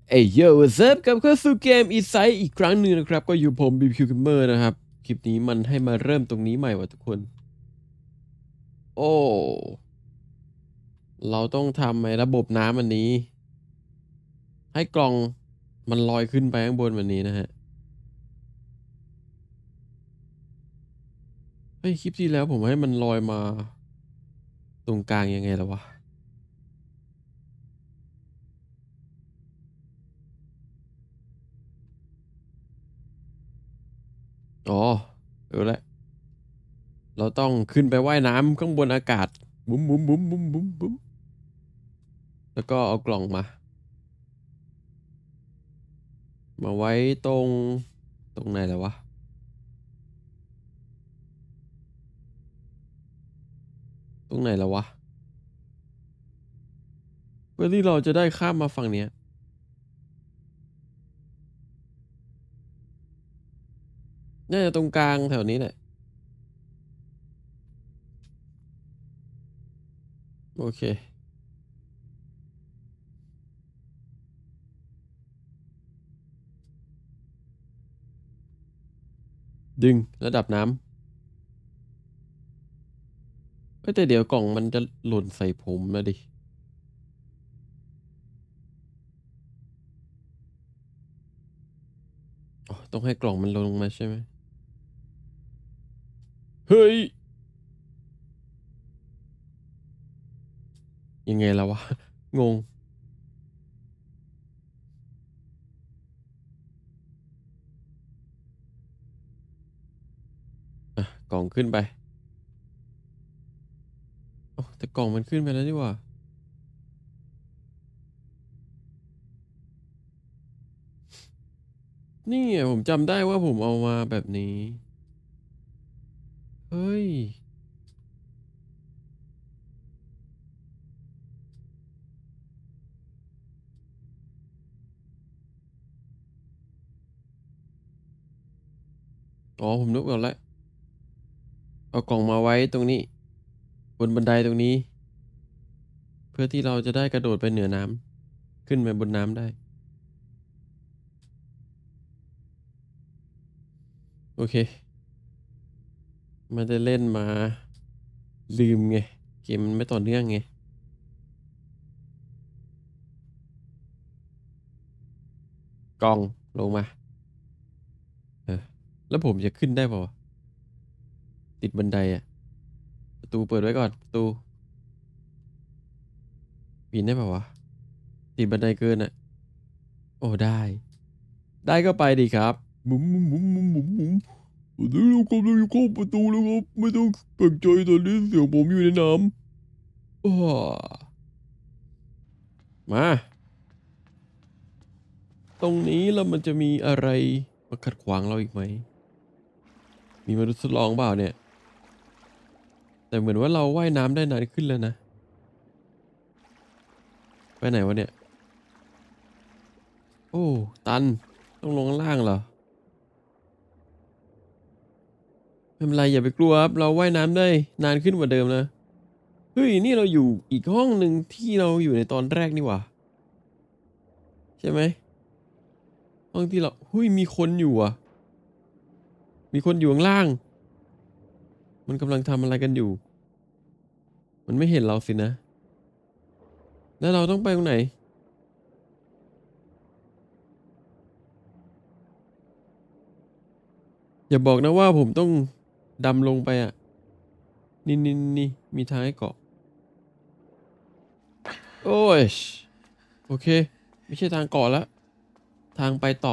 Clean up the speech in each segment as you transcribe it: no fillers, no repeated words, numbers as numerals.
เอ้ยโย่เซิร์ฟกับเข้าสู่เกมอีไซต์อีกครั้งหนึ่งนะครับก็อยู่ผม BBQ Gamer นะครับคลิปนี้มันให้มาเริ่มตรงนี้ใหม่ว่ะทุกคนโอ้เราต้องทำไอ้ระบบน้ำอันนี้ให้กล่องมันลอยขึ้นไปข้างบนแบบนี้นะฮะเฮ้ยคลิปที่แล้วผมให้มันลอยมาตรงกลางยังไงแล้ววะอ๋อเออแล้วเราต้องขึ้นไปว่ายน้ำข้างบนอากาศบุ้มบุ้มบุ้มบุ้มบุ้มบุ้มแล้วก็เอากล่องมาไว้ตรงไหนแล้ววะตรงไหนแล้ววะเพื่อที่เราจะได้ข้ามมาฝั่งเนี้ยน่าจะตรงกลางแถวนี้แหละโอเคดึงระดับน้ำแต่เดี๋ยวกล่องมันจะหล่นใส่ผมนะดิอ๋อต้องให้กล่องมันลงมาใช่ไหมเฮ้ยยังไงแล้ววะงงอ่ะกล่องขึ้นไปอ๋อแต่กล่องมันขึ้นไปแล้วนี่หว่านี่ไงผมจำได้ว่าผมเอามาแบบนี้เฮ้ยอ๋อผมนึกออกแล้วเอากล่องมาไว้ตรงนี้บนบันไดตรงนี้เพื่อที่เราจะได้กระโดดไปเหนือน้ำขึ้นไปบนน้ำได้โอเคไมันจะเล่นมาลืมไงเกมมันไม่ต่อเนื่องไงกล่องลงมาเออแล้วผมจะขึ้นได้ป่าวะติดบันไดอ่ะประตูเปิดไว้ก่อนประตูปีนได้ป่าวะติดบันไดเกินอ่ะโอ้ได้ได้ก็ไปดีครับบุ๋มบุ๋มบุ๋มบุ๋มบุ๋มบุ๋มตอนนี้เรากำลังจะเข้าประตูแล้วครับไม่ต้องแปลกใจตอนนี้เสียงผมอยู่ในน้ำอ้อมาตรงนี้แล้วมันจะมีอะไรมาขัดขวางเราอีกไหมมีมนุษย์ทดลองเปล่าเนี่ยแต่เหมือนว่าเราว่ายน้ำได้นานขึ้นแล้วนะไปไหนวะเนี่ยโอ้ตันต้องลงข้างล่างเหรอไม่เป็นไรอย่าไปกลัวครับเราว่ายน้ำได้นานขึ้นกว่าเดิมนะเฮ้ยนี่เราอยู่อีกห้องหนึ่งที่เราอยู่ในตอนแรกนี่หว่าใช่ไหมห้องที่เราเฮ้ยมีคนอยู่อ่ะมีคนอยู่ข้างล่างมันกำลังทำอะไรกันอยู่มันไม่เห็นเราสินะแล้วเราต้องไปตรงไหนอย่าบอกนะว่าผมต้องดำลงไปอ่ะนี่มีทางให้เกาะโอ้ยโอเคไม่ใช่ทางเกาะแล้วทางไปต่อ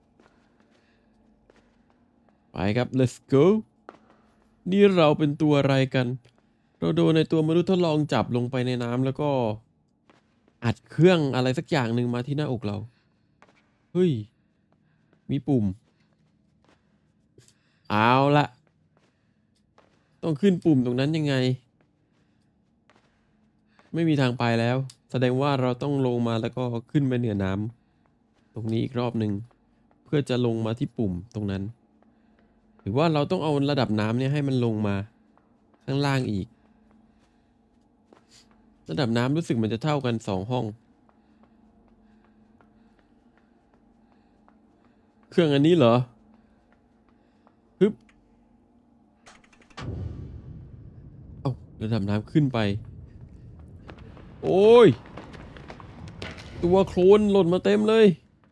ไปครับ let's go นี่เราเป็นตัวอะไรกันเราโดนในตัวมนุษย์ทดลองจับลงไปในน้ำแล้วก็อัดเครื่องอะไรสักอย่างหนึ่งมาที่หน้าอกเราเฮ้ยมีปุ่มเอาละต้องขึ้นปุ่มตรงนั้นยังไงไม่มีทางไปแล้วแสดงว่าเราต้องลงมาแล้วก็ขึ้นไปเหนือน้ำตรงนี้อีกรอบหนึ่งเพื่อจะลงมาที่ปุ่มตรงนั้นหรือว่าเราต้องเอาระดับน้ำเนี่ยให้มันลงมาข้างล่างอีกระดับน้ำรู้สึกมันจะเท่ากัน2 ห้องเครื่องอันนี้เหรอฮึบเอ้าระดับน้ำขึ้นไปโอ้ยตัวโคลนหล่นมาเต็มเลย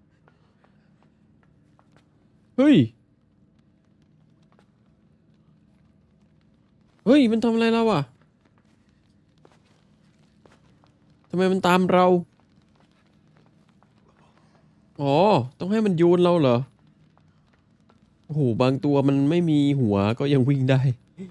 เฮ้ยเฮ้ยมันทำอะไรเราอ่ะทำไมมันตามเราอ๋อต้องให้มันโยนเราเหรอโอ้โหบางตัวมันไม่มีหัวก็ยังวิ่งได้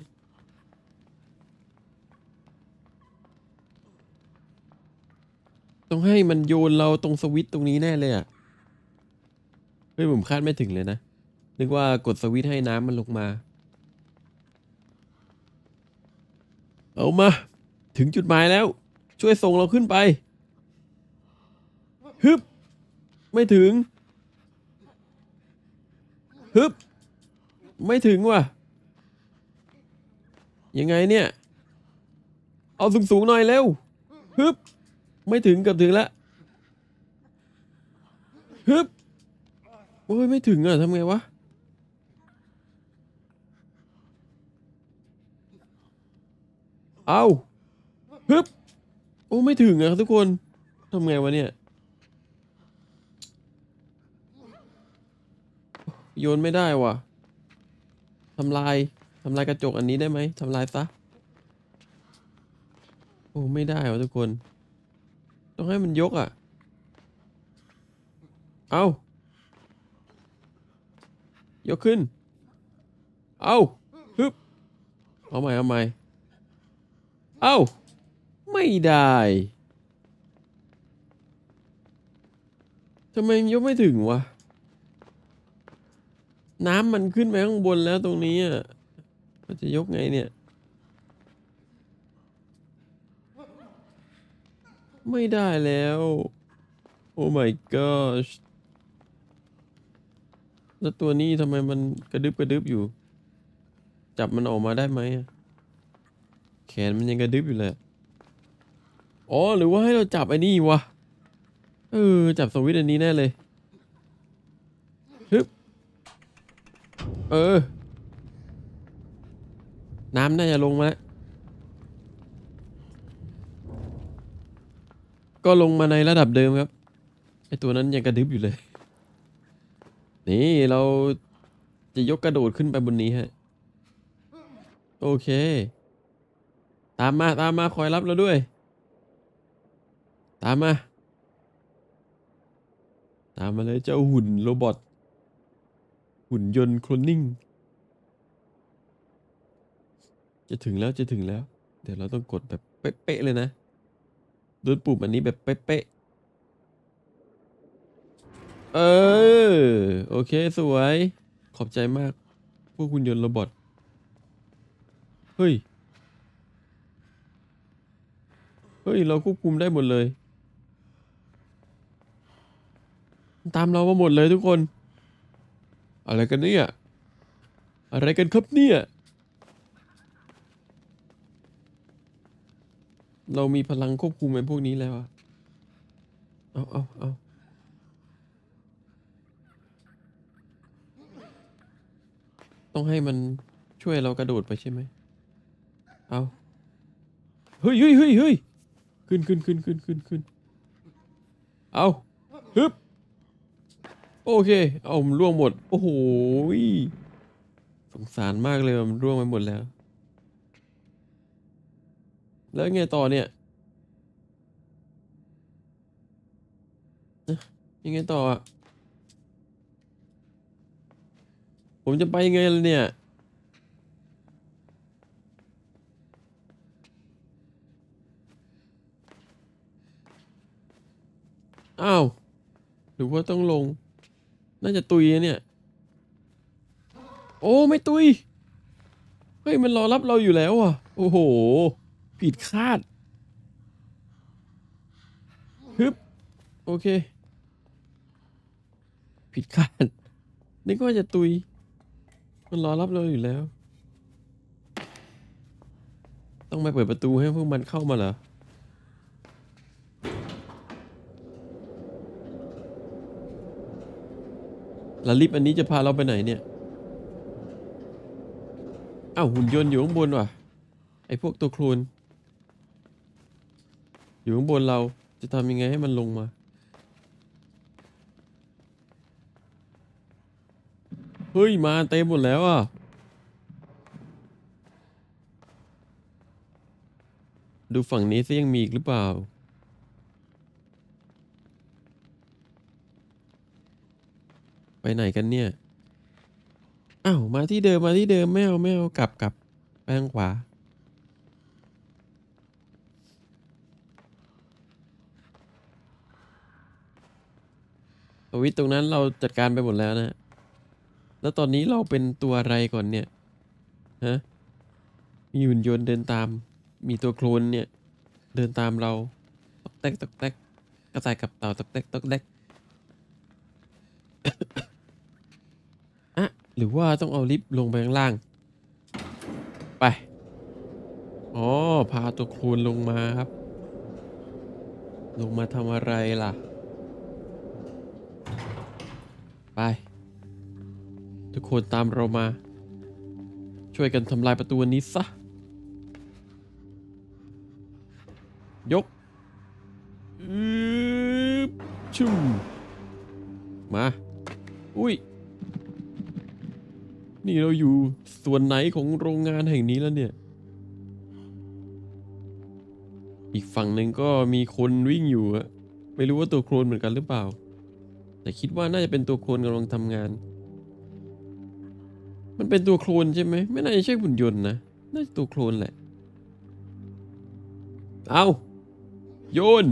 ต้องให้มันโยนเราตรงสวิตช์ตรงนี้แน่เลยอ่ะเฮ้ยผมคาดไม่ถึงเลยนะนึกว่ากดสวิตช์ให้น้ำมันลงมาเอามาถึงจุดหมายแล้วช่วยส่งเราขึ้นไปฮึบไม่ถึงฮึบไม่ถึงว่ะยังไงเนี่ยเอาสูงๆหน่อยเร็วฮึบไม่ถึงเกือบถึงแล้วฮึบโอ้ยไม่ถึงอ่ะทำไงวะเอาฮึบโอ้ไม่ถึงอ่ะทุกคนทำไงวะเนี่ยโยนไม่ได้ว่ะทำลายทำลายกระจกอันนี้ได้ไหมทำลายซะโอ้ไม่ได้ว่ะทุกคนต้องให้มันยกอ่ะเอายกขึ้นเอาฮึบเอาใหม่เอาใหม่เอาไม่ได้ทำไมมันยกไม่ถึงวะน้ำมันขึ้นไปข้างบนแล้วตรงนี้อ่ะมันจะยกไงเนี่ยไม่ได้แล้วโอ้ my gosh แล้วตัวนี้ทำไมมันกระดึบกระดึบอยู่จับมันออกมาได้ไหมอะแขนมันยังกระดึบอยู่เลยอ๋อหรือว่าให้เราจับไอ้นี่วะจับสวิตช์อันนี้แน่เลยฮึบน้ำน่าจะลงมาแล้วก็ลงมาในระดับเดิมครับไอตัวนั้นยังกระดึบอยู่เลยนี่เราจะยกกระโดดขึ้นไปบนนี้ฮะโอเคตามมาตามมาคอยรับเราด้วยตามมาตามมาเลยเจ้าหุ่นโรบอทหุ่นยนต์โคลนนิ่งจะถึงแล้วจะถึงแล้วเดี๋ยวเราต้องกดแบบเป๊ะๆเลยนะโดนปุ่มอันนี้แบบเป๊ะๆโอเคสวยขอบใจมากพวกหุ่นยนต์โรบอทเฮ้ยเฮ้ยเราควบคุมได้หมดเลยตามเรามาหมดเลยทุกคนอะไรกันเนี่ยอะไรกันครับเนี่ยเรามีพลังควบคุมไอ้พวกนี้แล้วอะเอาต้องให้มันช่วยเรากระโดดไปใช่ไหมเอาเฮ้ยขึ้นเอาฮึบโอเคเอามันร่วงหมดโอ้โหสงสารมากเลยมันร่วงไปหมดแล้วแล้วไงต่อเนี่ยยังไงต่ออ่ะผมจะไปยังไงล่ะเนี่ยอ้าวหรือว่าต้องลงน่าจะตุยนะเนี่ยโอ้ไม่ตุยเฮ้ยมันรอรับเราอยู่แล้วอ่ะโอ้โหผิดคาดฮึบโอเคผิดคาดนึกว่าจะตุยมันรอรับเราอยู่แล้วต้องไปเปิดประตูให้พวกมันเข้ามาเหรอแล้วลิฟต์อันนี้จะพาเราไปไหนเนี่ยอ้าวหุ่นยนต์อยู่ข้างบนว่ะไอพวกตัวโคลนอยู่ข้างบนเราจะทำยังไงให้มันลงมาเฮ้ยมาเต็มหมดแล้วอ่ะดูฝั่งนี้ซิยังมีอีกหรือเปล่าไปไหนกันเนี่ยอ้าวมาที่เดิมมาที่เดิมไม่เอากลับไปทางขวาสวิตช์ตรงนั้นเราจัดการไปหมดแล้วนะแล้วตอนนี้เราเป็นตัวอะไรก่อนเนี่ยฮะมีหุ่นยนต์เดินตามมีตัวโคลนเนี่ยเดินตามเราตอกแตกตอกแตกกระต่ายกับเต่าตอกแตกตอกแตกอะหรือว่าต้องเอาลิฟต์ลงไปข้างล่างไปอ๋อพาตัวโคลนลงมาครับลงมาทำอะไรล่ะไปทุกคนตามเรามาช่วยกันทำลายประตูนี้ซะยกอืบชุ่มมาอุ้ยนี่เราอยู่ส่วนไหนของโรงงานแห่งนี้แล้วเนี่ยอีกฝั่งหนึ่งก็มีคนวิ่งอยู่อะไม่รู้ว่าตัวโคลนเหมือนกันหรือเปล่าแต่คิดว่าน่าจะเป็นตัวโคลนกำลังทำงานมันเป็นตัวโคลนใช่ไหมไม่น่าจะใช่หุ่นยนต์นะน่าจะตัวโคลนแหละเอาโยน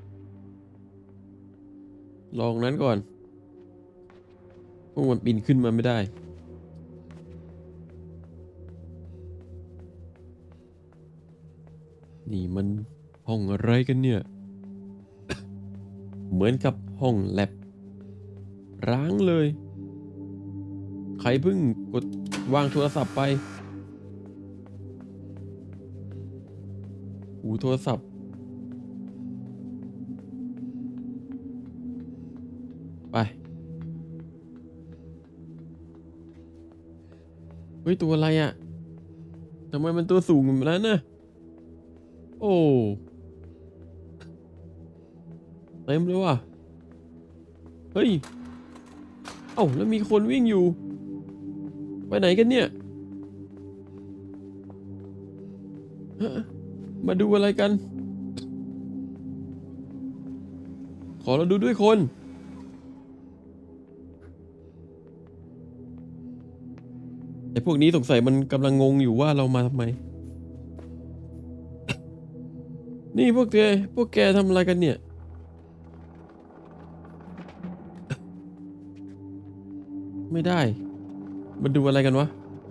ลองนั้นก่อนพวกมันปีนขึ้นมาไม่ได้นี่มันห้องอะไรกันเนี่ยเหมือนกับห้องแลบร้างเลยใครเพิ่งกดวางโทรศัพท์ไปหูโทรศัพท์ไปเฮ้ยตัวอะไรอะทำไมมันตัวสูงแบบนั้นนะโอ้เต็มเลยว่ะเฮ้ยเอ้าแล้วมีคนวิ่งอยู่ไปไหนกันเนี่ยฮะมาดูอะไรกันขอเราดูด้วยคนไอ้พวกนี้สงสัยมันกำลังงงอยู่ว่าเรามาทำไมนี่พวกแกทำอะไรกันเนี่ยไม่ได้มันดูอะไรกันวะ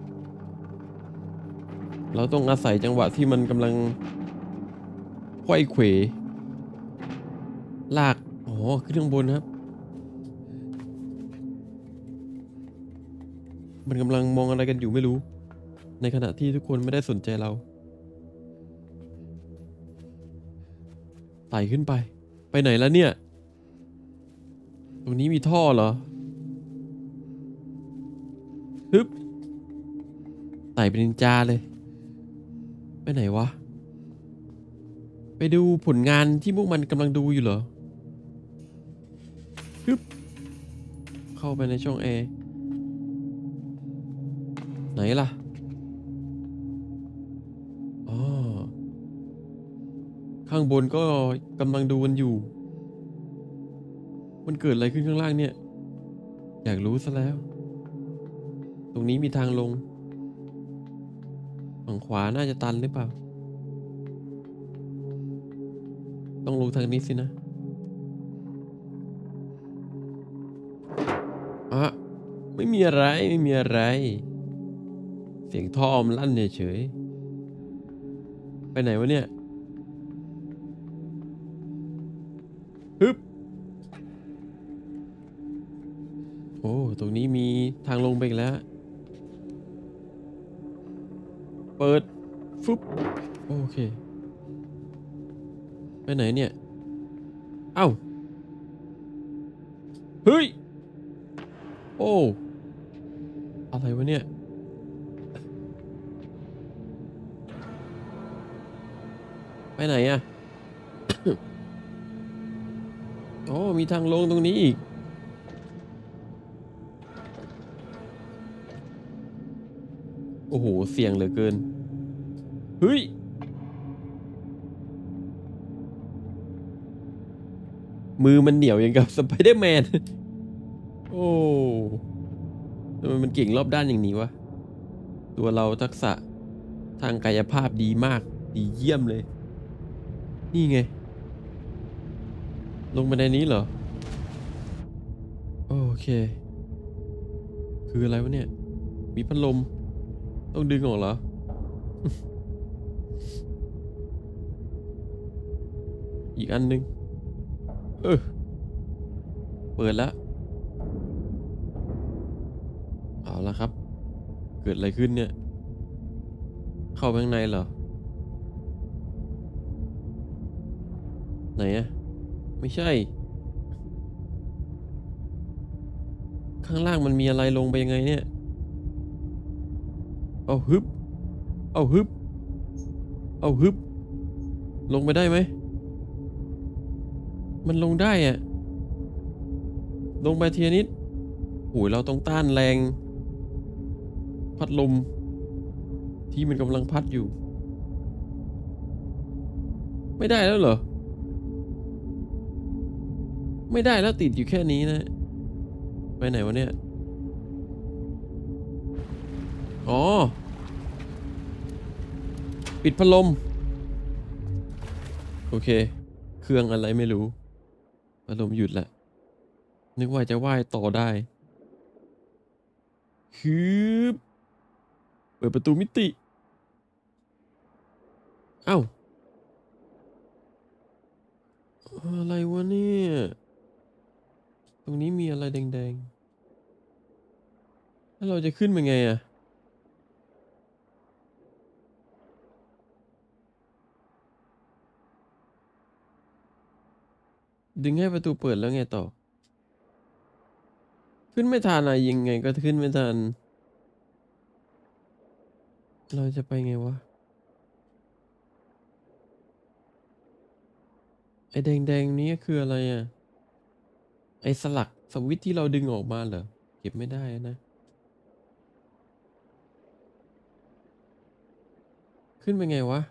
เราต้องอาศัยจังหวะที่มันกำลังไขว้เขวลากอ๋อขึ้นข้างบนครับมันกำลังมองอะไรกันอยู่ไม่รู้ในขณะที่ทุกคนไม่ได้สนใจเราไต่ขึ้นไปไปไหนแล้วเนี่ยตรงนี้มีท่อเหรอฮึบไต่เป็นนินจาเลยไปไหนวะไปดูผลงานที่พวกมันกำลังดูอยู่เหรอฮึบเข้าไปในช่องแอร์ไหนล่ะอ๋อข้างบนก็กำลังดูกันอยู่มันเกิดอะไรขึ้นข้างล่างเนี่ยอยากรู้ซะแล้วตรงนี้มีทางลงฝั่งขวาน่าจะตันหรือเปล่าต้องลงทางนี้สินะอ่ะไม่มีอะไรไม่มีอะไรเสียงท่อมันลั่นเฉยๆไปไหนวะเนี่ยฮึบโอ้ตรงนี้มีทางลงไปอีกแล้วเปิดฟึบโอเคไปไหนเนี่ยเอ้าเฮ้ยโอ้อะไรวะเนี่ยไปไหนอะโอ้มีทางลงตรงนี้อีกโอ้โหเสี่ยงเหลือเกินเฮ้ยมือมันเหนียวอย่างกับสไปเดอร์แมนโอ้ทำไมมันเก่งรอบด้านอย่างนี้วะตัวเราทักษะทางกายภาพดีมากดีเยี่ยมเลยนี่ไงลงบันไดนี้เหรอโอเคคืออะไรวะเนี่ยมีพัดลมต้องดึงออกเหรออีกอันนึงเออเปิดแล้วเอาละครับเกิดอะไรขึ้นเนี่ยเข้าไปข้างในเหรอไหนอะไม่ใช่ข้างล่างมันมีอะไรลงไปยังไงเนี่ยเอาฮึบเอาฮึบเอาฮึบลงไปได้ไหมมันลงได้อะลงไปทีละนิดโอ้ยเราต้องต้านแรงพัดลมที่มันกำลังพัดอยู่ไม่ได้แล้วเหรอไม่ได้แล้วติดอยู่แค่นี้นะไปไหนวะเนี่ยอ๋อปิดพัดลมโอเคเครื่องอะไรไม่รู้พัดลมหยุดละนึกว่าจะว่ายต่อได้ฮึบเปิดประตูมิติเอ้าอะไรวะเนี่ยตรงนี้มีอะไรแดงๆแล้วเราจะขึ้นมาไงอะดึงให้ประตูเปิดแล้วไงต่อขึ้นไม่ทันอะยังไงก็ขึ้นไม่ทันเราจะไปไงวะไอ้แดงๆนี้คืออะไรอะไอ้สลักสวิตช์ที่เราดึงออกมาเหรอเก็บไม่ได้นะขึ้นไปไงวะ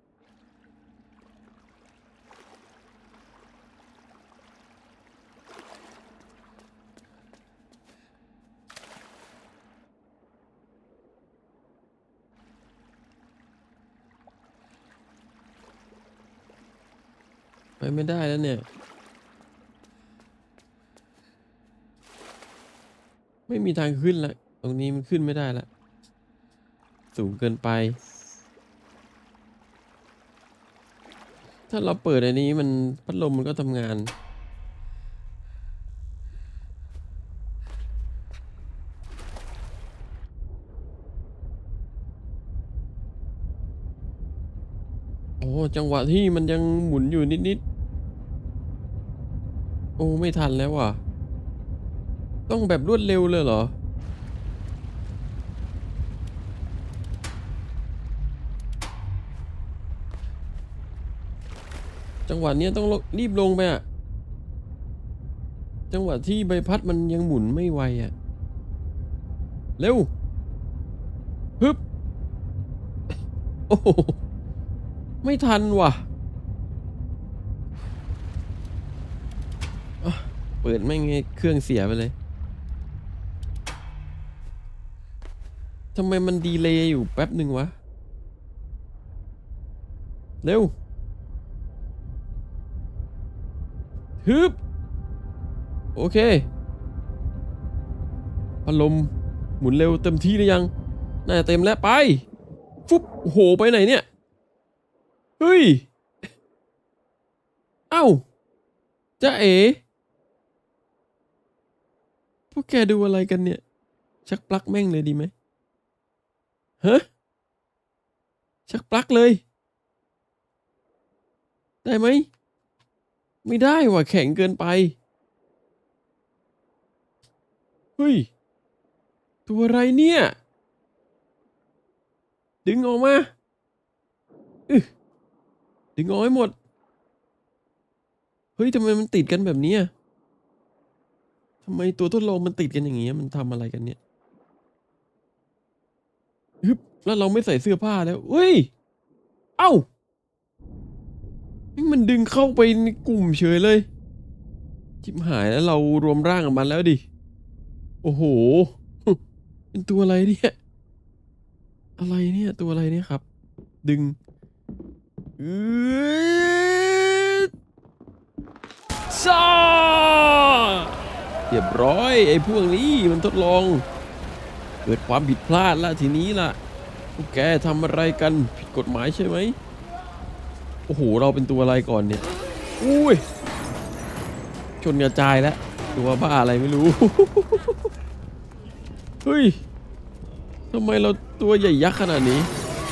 ไปไม่ได้แล้วเนี่ยไม่มีทางขึ้นละตรงนี้มันขึ้นไม่ได้ละสูงเกินไปถ้าเราเปิดอันนี้มันพัดลมมันก็ทำงานโอ้จังหวะที่มันยังหมุนอยู่นิดๆโอ้ไม่ทันแล้วว่ะต้องแบบรวดเร็วเลยเหรอจังหวะเนี้ยต้องรีบลงไปอะจังหวะที่ใบพัดมันยังหมุนไม่ไวอะเร็วฮึบโอ้โหไม่ทันว่ะอ่ะเปิดไม่ไงเครื่องเสียไปเลยทำไมมันดีเลย์อยู่แป๊บหนึ่งวะเร็วฮึบโอเคพัดลมหมุนเร็วเต็มที่หรือยังน่าจะเต็มแล้วไปฟุบโอ้โหไปไหนเนี่ยเฮ้ยเอ้าจ๊ะเอ๋พวกแกดูอะไรกันเนี่ยชักปลั๊กแม่งเลยดีไหมฮะชักปลั๊กเลยได้ไหมไม่ได้ว่ะแข็งเกินไปเฮ้ยตัวอะไรเนี่ยดึงออกมาดึงออกให้หมดเฮ้ยทำไมมันติดกันแบบนี้ทำไมตัวทดลองมันติดกันอย่างงี้มันทำอะไรกันเนี่ยฮึบแล้วเราไม่ใส่เสื้อผ้าแล้วเฮ้ยเอ้ามันดึงเข้าไปในกลุ่มเฉยเลยชิบหายแล้วเรารวมร่างกับมันแล้วดิโอ้โหเป็นตัวอะไรเนี่ยอะไรเนี่ยตัวอะไรเนี่ยครับดึงซ่าเรียบร้อยไอ้พวกนี้มันทดลองเกิดความผิดพลาดละทีนี้ล่ะพวกแกทำอะไรกันผิดกฎหมายใช่ไหมโอ้โหเราเป็นตัวอะไรก่อนเนี่ยอุ้ยชนกระจายแล้วตัวบ้าอะไรไม่รู้ เฮ้ยทำไมเราตัวใหญ่ยักษ์ขนาดนี้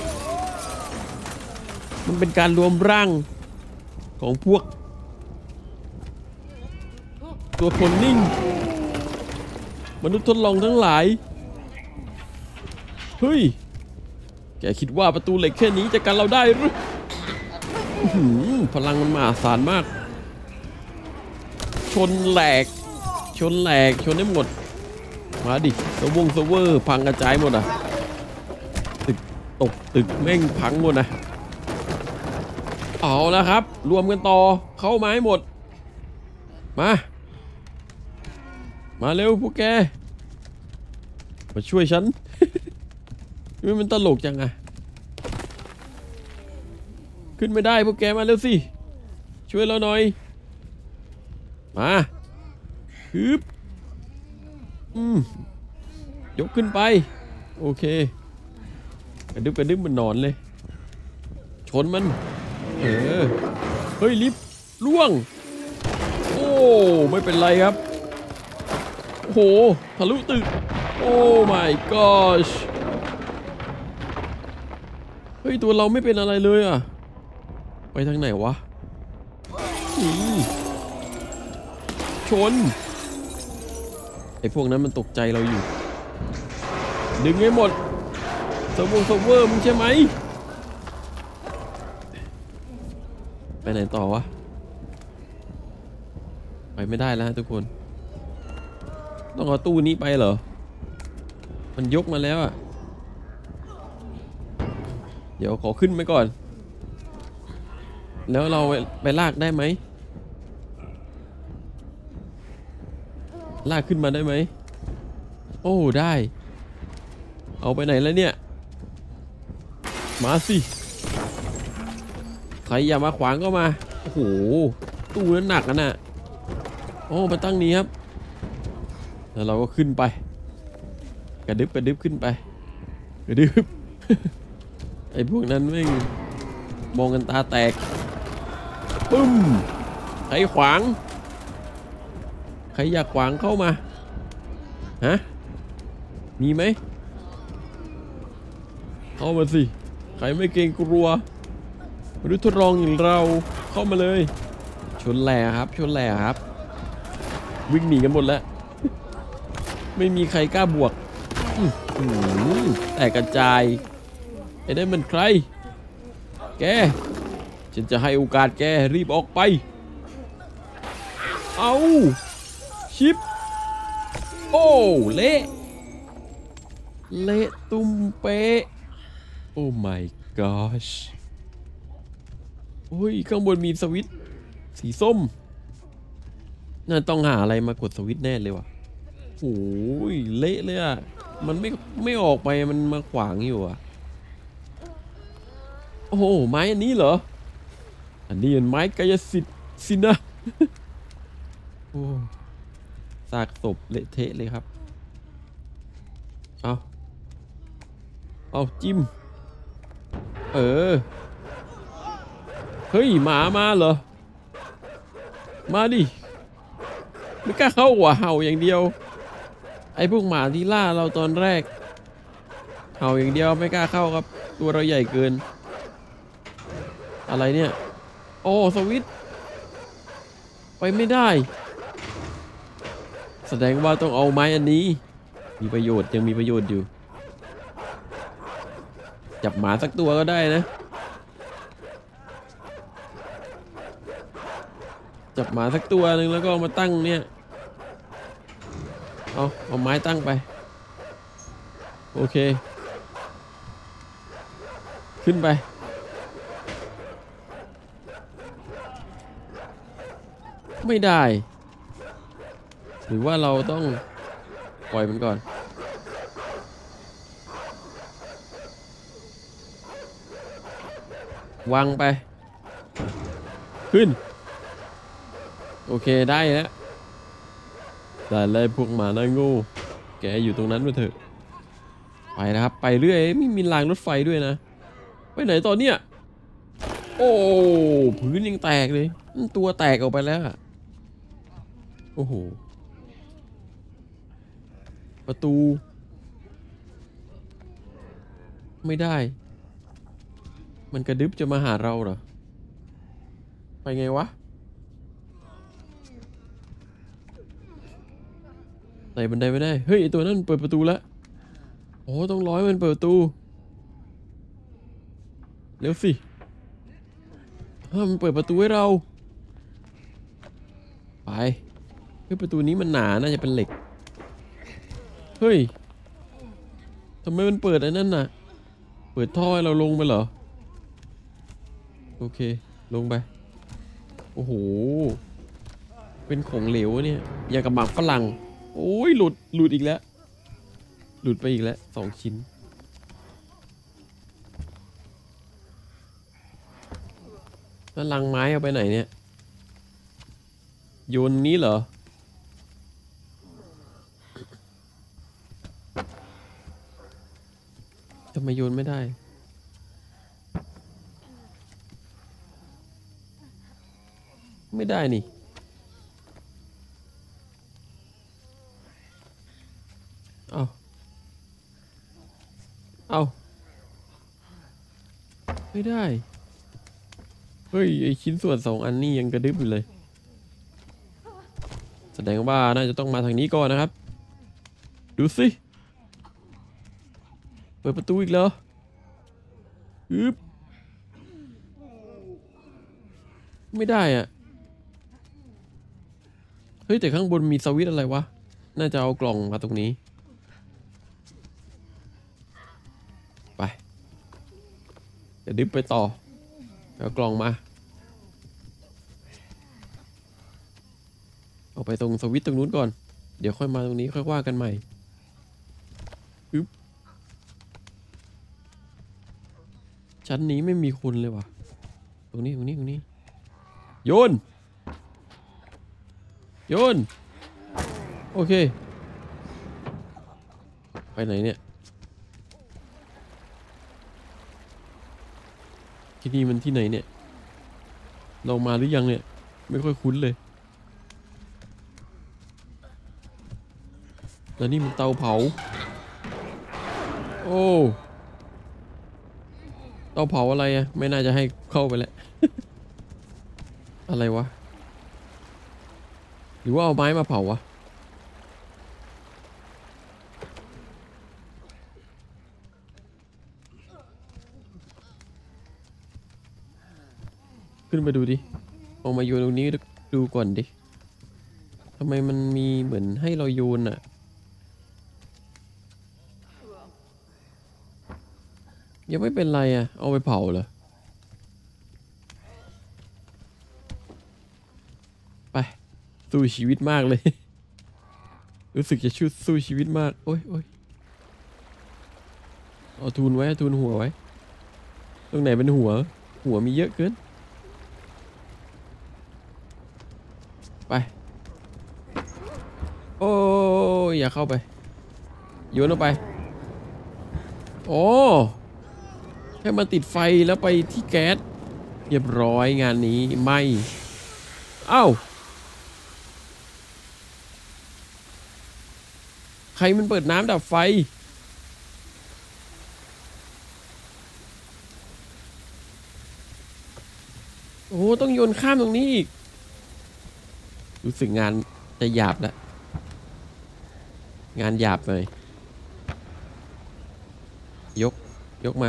มันเป็นการรวมร่างของพวกตัวคนนิ่งมนุษย์ทดลองทั้งหลายเฮ้ยแกคิดว่าประตูเหล็กแค่นี้จะกันเราได้หรือพลังมันมหาศาลมากชนแหลกชนได้หมดมาดิเซเวอร์พังกระจายหมดตึกตกตึกแม่งพังหมดเอาละครับรวมกันต่อเข้ามาให้หมดมาเร็วพวกแกมาช่วยฉัน มันตลกจังขึ้นไม่ได้พวกแกมาเร็วสิช่วยเราหน่อยมาฮึบยกขึ้นไปโอเคกระดึ๊บมันนอนเลยชนมันเฮ้ยลิฟต์ล่วงโอ้ไม่เป็นไรครับโอ้โหทะลุตึกโอ้ my gosh เฮ้ยตัวเราไม่เป็นอะไรเลยไปทางไหนวะชนไอ้พวกนั้นมันตกใจเราอยู่ดึงให้หมดเซิร์ฟเวอร์มึงใช่ไหมไปไหนต่อวะไปไม่ได้แล้วทุกคนต้องเอาตู้นี้ไปเหรอมันยกมาแล้วเดี๋ยวขอขึ้นไปก่อนแล้วเราไปลากได้ไหมลากขึ้นมาได้ไหมโอ้ได้เอาไปไหนแล้วเนี่ยมาสิใครอย่ามาขวางก็มาโอ้โหตู้นั้นหนักน่ะโอ้มาตั้งนี้ครับแล้วเราก็ขึ้นไปกระดึบขึ้นไปกระดึบ ไอ้พวกนั้นแม่งมองกันตาแตกปึ้มใครขวางใครอยากขวางเข้ามาฮะมีไหมเข้ามาสิใครไม่เกรงกลัวมนุษย์ทดลองอย่างเราเข้ามาเลยชนแหล่ครับวิ่งหนีกันหมดแล้วไม่มีใครกล้าบวกแต่กระจายไอ้นั่นมันใครแกฉันจะให้โอกาสแกรีบออกไปเอาชิปโอ้เละตุ้มเป๊ะโอ้ my gosh โอ้ยข้างบนมีสวิตช์สีส้มน่าต้องหาอะไรมากดสวิตช์แน่เลยว่ะโอ้ยเละเลยมันไม่ออกไปมันมาขวางอยู่โอ้โหไม้อันนี้เหรออันนี้เป็นไม้กายสิทธิ์สินะโอ้ซากศพเละเทะเลยครับเอาจิ้มเฮ้ยหมามาเหรอมาดิไม่กล้าเข้าหัวเห่าอย่างเดียวไอ้พวกหมาที่ล่าเราตอนแรกเห่าอย่างเดียวไม่กล้าเข้าครับตัวเราใหญ่เกินอะไรเนี่ยโอ้สวิตช์ไปไม่ได้แสดงว่าต้องเอาไม้อันนี้มีประโยชน์ยังมีประโยชน์อยู่จับหมาสักตัวก็ได้นะจับหมาสักตัวหนึ่งแล้วก็เอามาตั้งเนี่ยเอาไม้ตั้งไปโอเคขึ้นไปไม่ได้หรือว่าเราต้องปล่อยมันก่อนวางไปขึ้นโอเคได้แล้วแต่เลยพวกหมาหน้าโง่แกอยู่ตรงนั้นมาเถอะไปนะครับไปเรื่อยไม่มีรางรถไฟด้วยนะไปไหนตอนเนี้ยโอ้พื้นยังแตกเลยตัวแตกออกไปแล้วอะโอ้โหประตูไม่ได้มันกระดึบจะมาหาเราเหรอไปไงวะไต่บันไดไม่ได้เฮ้ยไอตัวนั้นเปิดประตูแล้วโอ้ต้องร้อยมันเปิดประตูเร็วสิมันเปิดประตูให้เราไปเฮ้ยประตูนี้มันหนาน่าจะเป็นเหล็กเฮ้ยทำไมมันเปิดไอ้นั่นน่ะเปิดท่อให้เราลงไปเหรอโอเคลงไปโอ้โหเป็นของเหลวเนี่ยอย่างกับหมากฝรั่งโอ้ยหลุดอีกแล้วหลุดไปอีกแล้ว2 ชิ้นแล้วลังไม้เอาไปไหนเนี่ยโยนนี้เหรอทำไมโยนไม่ได้ไม่ได้นี่เอาไม่ได้เฮ้ยไอชิ้นส่วน2 อันนี่ยังกระดึ๊บอยู่เลยแสดงว่าน่าจะต้องมาทางนี้ก่อนนะครับดูสิเปิดประตูอีกเหรออึ๊บไม่ได้อ่ะเฮ้ยแต่ข้างบนมีสวิตช์อะไรวะน่าจะเอากล่องมาตรงนี้ไปเดี๋ยวดิฟไปต่อเอากล่องมาเอาไปตรงสวิตช์ตรงนู้นก่อนเดี๋ยวค่อยมาตรงนี้ค่อยว่ากันใหม่อึ๊บชั้นนี้ไม่มีคนเลยว่ะตรงนี้โยนโอเคไปไหนเนี่ยที่นี่มันที่ไหนเนี่ยเรามาหรือยังเนี่ยไม่ค่อยคุ้นเลยแล้วนี่มันเตาเผาโอ้เตาเผาอะไรอะไม่น่าจะให้เข้าไปแล้ว อะไรวะหรือว่าเอาไม้มาเผาวะขึ้นไปดูดิเอามาโยนตรงนี้ดูก่อนดิทำไมมันมีเหมือนให้เราโยนอะยังไม่เป็นไรอะเอาไปเผาเหรอไปสู้ชีวิตมากเลย รู้สึกจะสู้ชีวิตมากโอ้ยเอาทูนไว้ทูนหัวไว้ตรงไหนเป็นหัวมีเยอะเกินไปโอ้ยอย่าเข้าไปโยนออกไปโอ้ให้มันติดไฟแล้วไปที่แก๊สเรียบร้อยงานนี้ไม่เอ้าใครมันเปิดน้ำดับไฟโอ้ต้องโยนข้ามตรงนี้อีกรู้สึกงานจะหยาบแล้วงานหยาบเลยยกมา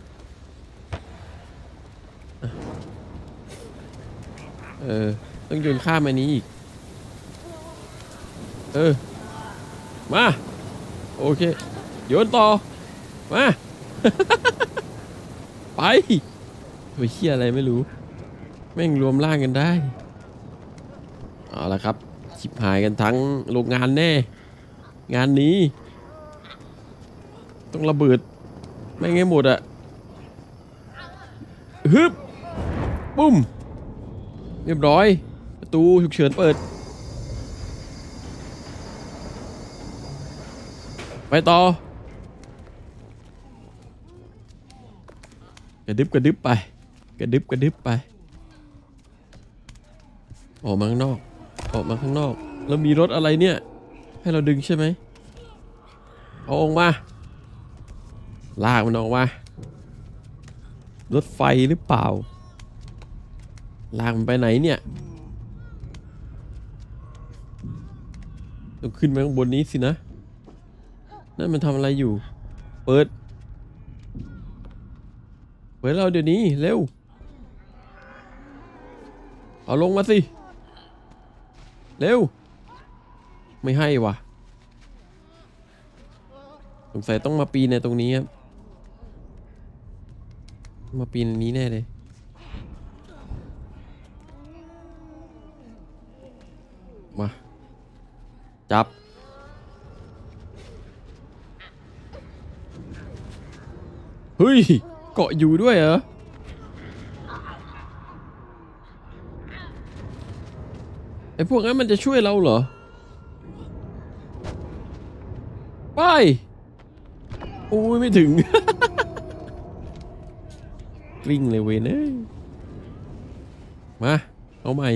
ต้องโยนข้ามอันนี้อีกมาโอเคโยนต่อมาไปตัวเหี้ยอะไรไม่รู้แม่งรวมร่างกันได้เอาละครับชิบหายกันทั้งโรงงานแน่งานนี้ต้องระเบิดไม่งั้นหมดอะฮึบปุ้มเรียบร้อยประตูฉุกเฉินเปิดไปต่อกระดึบไปกระดึบไปออกมาข้างนอกแล้วมีรถอะไรเนี่ยให้เราดึงใช่ไหมเอาออกมาลากมันออกมารถไฟหรือเปล่าลากมันไปไหนเนี่ยต้องขึ้นไปข้างบนนี้สินะนั่นมันทำอะไรอยู่เปิดเราเดี๋ยวนี้เร็วเอาลงมาสิเร็วไม่ให้วะสงสัยต้องมาปีนในตรงนี้ครับมาปีนอันนี้แน่เลยมาจับเฮ้ยเกาะอยู่ด้วยเหรอไอ้พวกนั้นมันจะช่วยเราเหรอไปโอ้ยไม่ถึง กลิ้งเลยเว้ยเนยมาเอาใหม่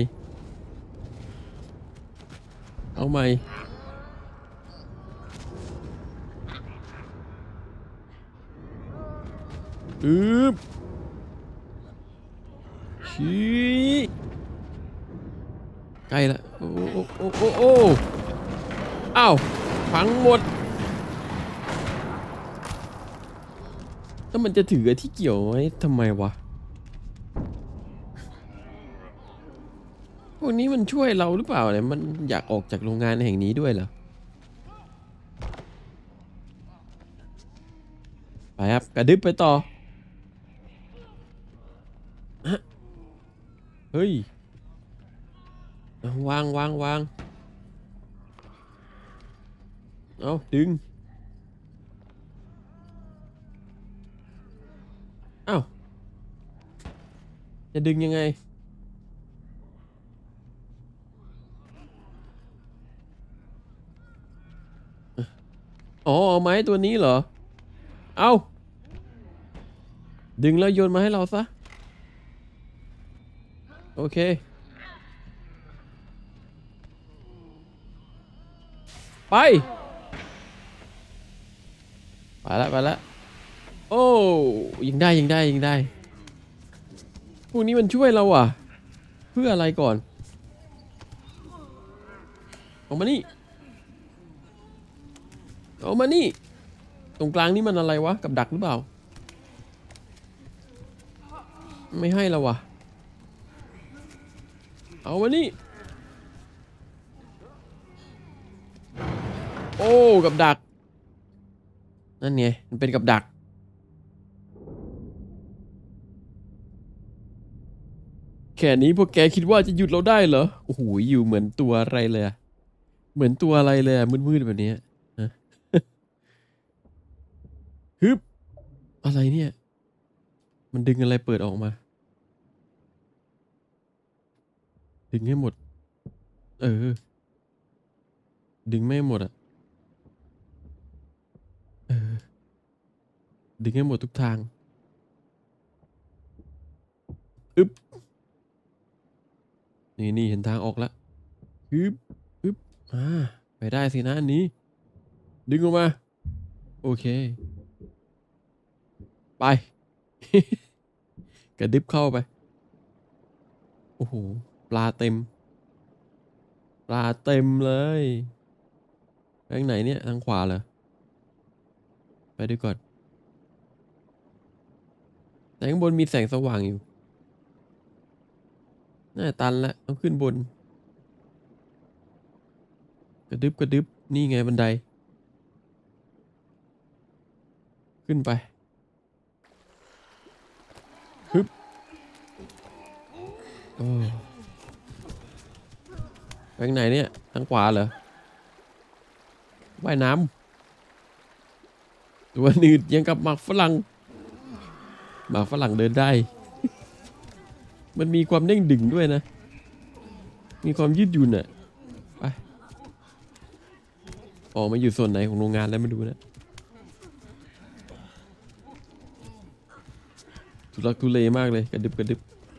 อึ๊บชี้ใกล้ละโอ้อ้าวพังหมดแล้วมันจะถือที่เกี่ยวไว้ทำไมวะพวกนี้มันช่วยเราหรือเปล่าเนี่ยมันอยากออกจากโรงงานแห่งนี้ด้วยเหรอไปครับกระดึ๊บไปต่อเฮ้ยวางเอาดึงเอ้าจะดึงยังไงอ๋อเอาไม้ตัวนี้เหรอเอาดึงแล้วโยนมาให้เราซะโอเคไปแล้วโอ้ยิงได้พวกนี้มันช่วยเราอ่ะเพื่ออะไรก่อนออกมานี่ตรงกลางนี่มันอะไรวะกับดักหรือเปล่าไม่ให้เราว่ะเอามานี่โอ้กับดักนั่นไงมันเป็นกับดักแค่นี้พวกแกคิดว่าจะหยุดเราได้เหรอโอ้โหอยู่เหมือนตัวอะไรเลยอะเหมือนตัวอะไรเลยอะมืดๆแบบนี้ฮะฮึบอะไรเนี่ยมันดึงอะไรเปิดออกมาดึงให้หมดเออดึงไม่หมดอ่ะเออดึงให้หมดทุกทางอึ๊บนี่เห็นทางออกแล้วฮึบอ่าไปได้สินะอันนี้ดึงออกมาโอเคไป กระดิบเข้าไปโอ้โหปลาเต็มเลยทางไหนเนี่ยทางขวาเหรอไปดูก่อนแต่ข้างบนมีแสงสว่างอยู่น่าตันแล้วต้องขึ้นบนกระดึบกระดึบนี่ไงบันไดขึ้นไปฮึบโอ้ไปทางไหนเนี่ยทางขวาเหรอว่ายน้ำตัวหนืดยังกับหมากฝรั่งหมากฝรั่งเดินได้มันมีความเด้งดึงด้วยนะมีความยืดหยุ่นอ่ะไปออกมาอยู่ส่วนไหนของโรงงานแล้วมาดูนะทุลักทุเลมากเลยกระดึบกระดึบ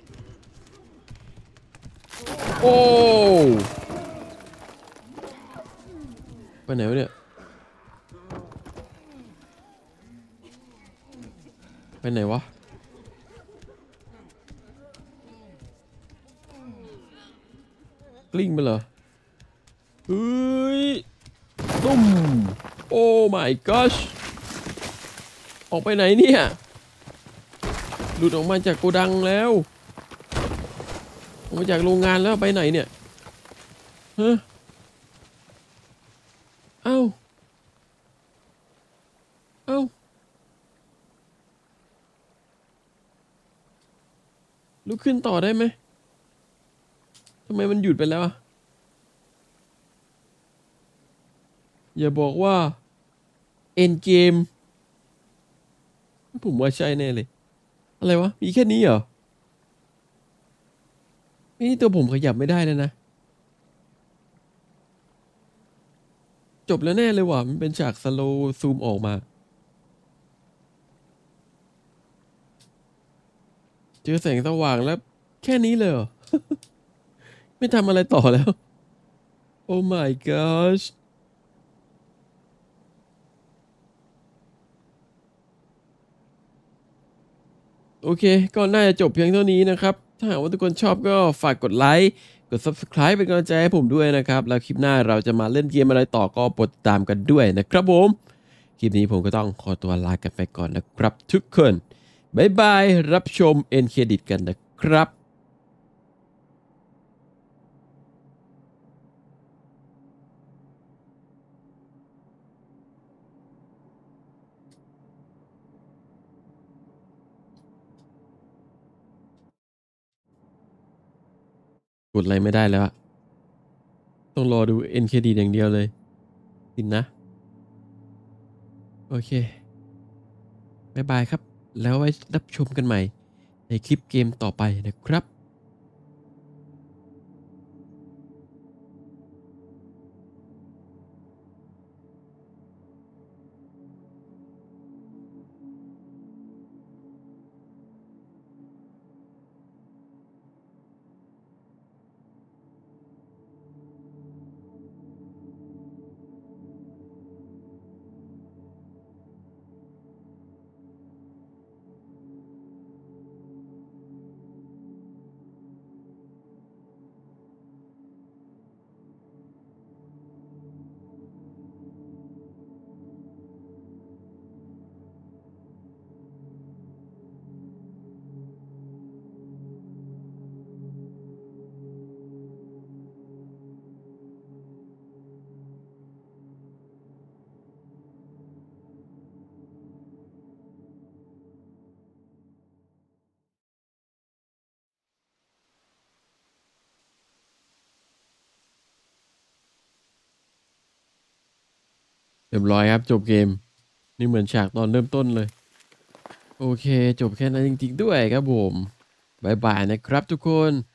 โอ้ไปไหนวะเนี่ยไปไหนวะกลิ้งไปเหรอเฮ้ยตุ้มโอ้ my gosh ออกไปไหนเนี่ยหลุดออกมาจากโกดังแล้วออกมาจากโรงงานแล้วไปไหนเนี่ยฮะเอ้าเอ้าลุกขึ้นต่อได้ไหมทำไมมันหยุดไปแล้วอะอย่าบอกว่าเอ็นเกมผมว่าใช่แน่เลยอะไรวะมีแค่นี้เหรอนี่ตัวผมขยับไม่ได้เลยนะจบแล้วแน่เลยว่ะมันเป็นฉากสโลว์ซูมออกมาเจอแสงสว่างแล้วแค่นี้เลยเหรอ ไม่ทำอะไรต่อแล้วโอ้ my gosh โอเคก็น่าจะจบเพียงเท่านี้นะครับถ้าหากว่าทุกคนชอบก็ฝากกดไลค์กด Subscribe เป็นกำลังใจให้ผมด้วยนะครับแล้วคลิปหน้าเราจะมาเล่นเกมอะไรต่อก็โปรดติดตามกันด้วยนะครับผมคลิปนี้ผมก็ต้องขอตัวลากันไปก่อนนะครับทุกคนบ๊ายบายรับชมเอ็นเครดิตกันนะครับกดอะไรไม่ได้แล้วอะต้องรอดูเอ็นเครดิตอย่างเดียวเลยสินนะโอเคบ๊ายบายครับแล้วไว้รับชมกันใหม่ในคลิปเกมต่อไปนะครับเรียบร้อยครับจบเกมนี่เหมือนฉากตอนเริ่มต้นเลย โอเคจบแค่นั้นจริงๆด้วยครับผมบายบายนะครับทุกคน